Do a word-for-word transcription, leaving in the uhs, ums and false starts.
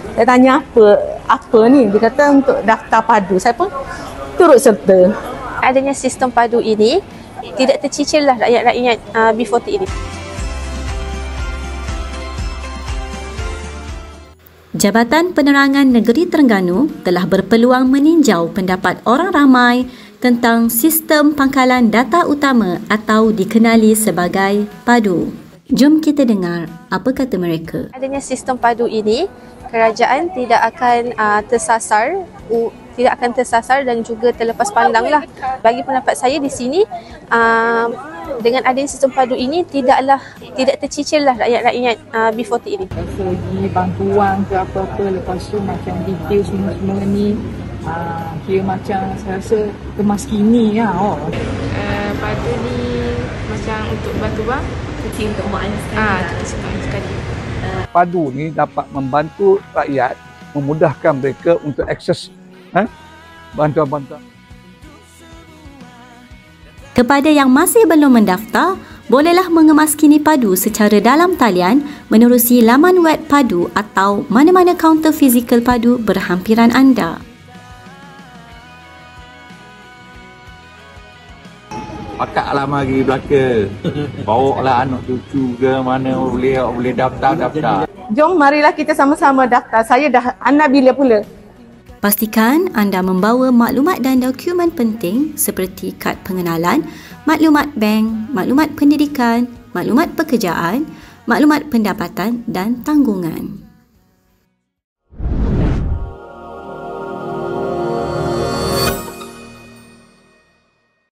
Saya tanya apa, apa ni? Dia kata untuk daftar padu. Saya pun turut serta. Adanya sistem padu ini tidak tercicirlah rakyat-rakyat uh, B empat puluh ini. Jabatan Penerangan Negeri Terengganu telah berpeluang meninjau pendapat orang ramai tentang sistem pangkalan data utama atau dikenali sebagai PADU. Jom kita dengar apa kata mereka. Adanya sistem padu ini, kerajaan tidak akan uh, tersasar, uh, tidak akan tersasar dan juga terlepas pandanglah. Bagi pendapat saya di sini, uh, dengan adanya sistem padu ini tidaklah tidak tercicirlah rakyat-rakyat uh, B empat puluh ini. Segi bantuan ke apa-apa, lepas tu macam detail semua-semua ni, uh, kira macam saya rasa kemas kini lah. Oh. Uh, padu ni macam untuk bantu bang. Kecil untuk mak ayah sekali. Ah, kecil untuk sekali. Padu ni dapat membantu rakyat, memudahkan mereka untuk akses eh, bantuan-bantuan. Kepada yang masih belum mendaftar, bolehlah mengemas kini padu secara dalam talian menerusi laman web padu atau mana-mana kaunter fizikal padu berhampiran anda. Pakaklah mari belaka. Bawa lah anak cucu ke mana boleh boleh daftar-daftar. Jom marilah kita sama-sama daftar. Saya dah anak bila pula. Pastikan anda membawa maklumat dan dokumen penting seperti kad pengenalan, maklumat bank, maklumat pendidikan, maklumat pekerjaan, maklumat pendapatan dan tanggungan.